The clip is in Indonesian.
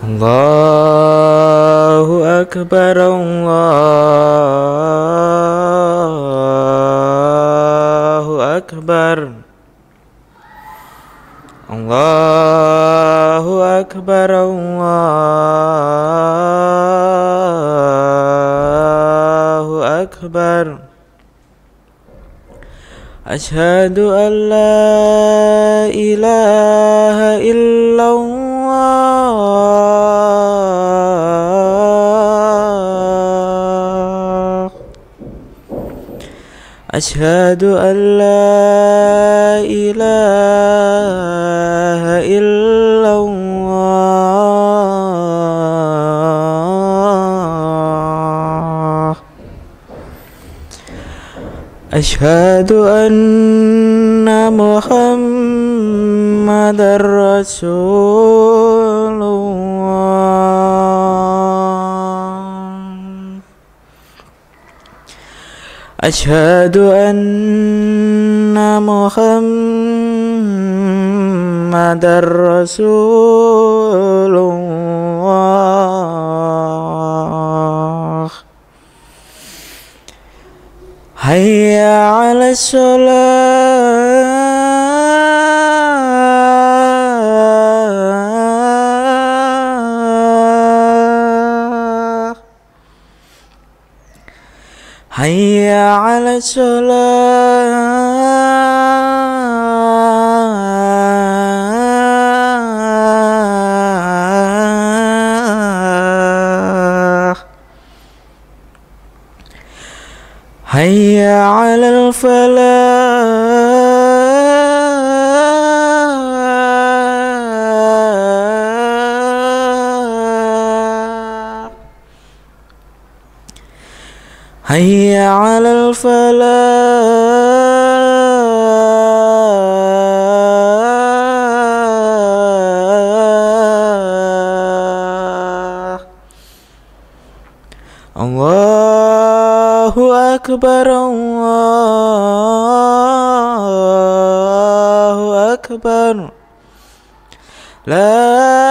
Allahu Akbar, Allahu Akbar, Allahu Akbar, Allahu Akbar. Asyhadu an la ilaha illallah. Asyhadu an la ilaha illallah. Asyhadu anna Muhammadar Rasulullah. Asyhadu anna Muhammadar Rasulullah. Hayya 'alas shalah. Hayya 'alas shalah. Hayya 'alal falah. Hayya 'alal falah. Allahu Akbar, Allahu Akbar. La